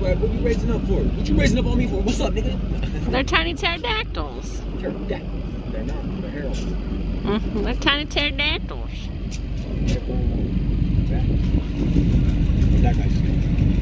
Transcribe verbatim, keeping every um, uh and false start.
What, what you raising up for? What you raising up on me for? What's up, nigga? They're tiny pterodactyls. Pterodactyl. They're not. They're heralds. Mm-hmm. They're tiny pterodactyls. That guy's